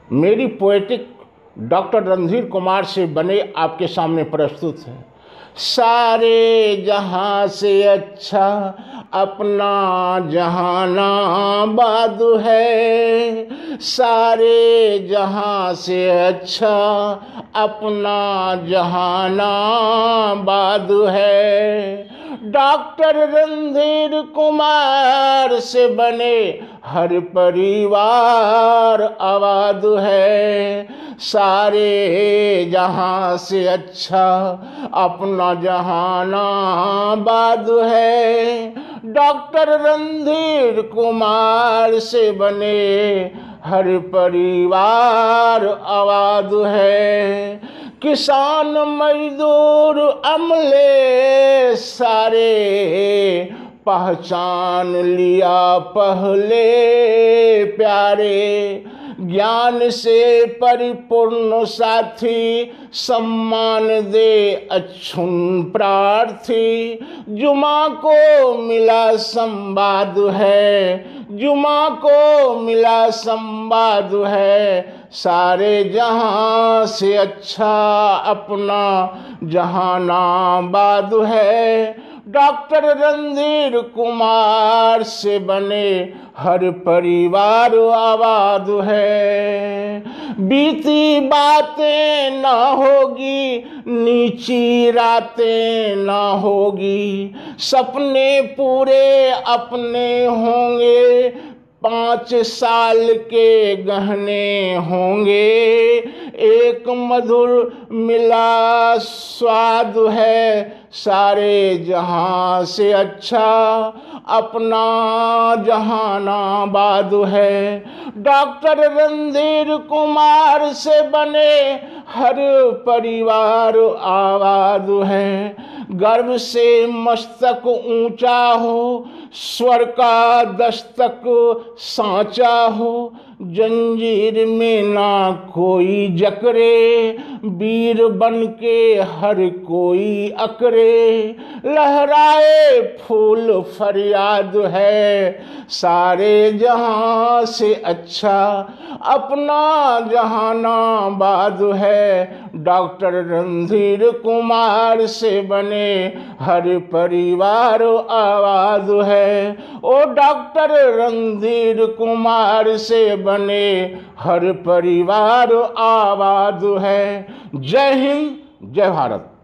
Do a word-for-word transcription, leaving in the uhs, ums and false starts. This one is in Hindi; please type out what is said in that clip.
मेरी पोएटिक डॉक्टर रणधीर कुमार से बने आपके सामने प्रस्तुत है। सारे जहां से अच्छा अपना जहाना बाद है, सारे जहां से अच्छा अपना जहाना बाद है। डॉक्टर रणधीर कुमार से बने हर परिवार आबाद है। सारे जहां से अच्छा अपना जहाना बाद है। डॉक्टर रणधीर कुमार से बने हर परिवार आबाद है। किसान मजदूर अमले सारे पहचान लिया पहले प्यारे। ज्ञान से परिपूर्ण साथी सम्मान दे अच्छुन प्रार्थी। जुमा को मिला संवाद है, जुमा को मिला संवाद है। सारे जहां से अच्छा अपना जहानाबाद है। डॉक्टर रणधीर कुमार से बने हर परिवार आबाद है। बीती बातें ना होगी, नीची रातें ना होगी। सपने पूरे अपने होंगे, पाँच साल के गहने होंगे। एक मधुर मिला स्वाद है, सारे जहां से अच्छा अपना जहानाबाद है। डॉक्टर रणधीर कुमार से बने हर परिवार आबाद है। गर्व से मस्तक ऊंचा हो, स्वर का दस्तक सांचा हो। जंजीर में ना कोई जकरे, वीर बन के हर कोई अकरे। लहराए फूल फरियाद है, सारे जहां से अच्छा अपना जहानाबाद है। डॉक्टर रणधीर कुमार से बने हर परिवार आबाद है। ओ डॉक्टर रणधीर कुमार से बने हर परिवार आबाद है। जय हिंद, जय भारत।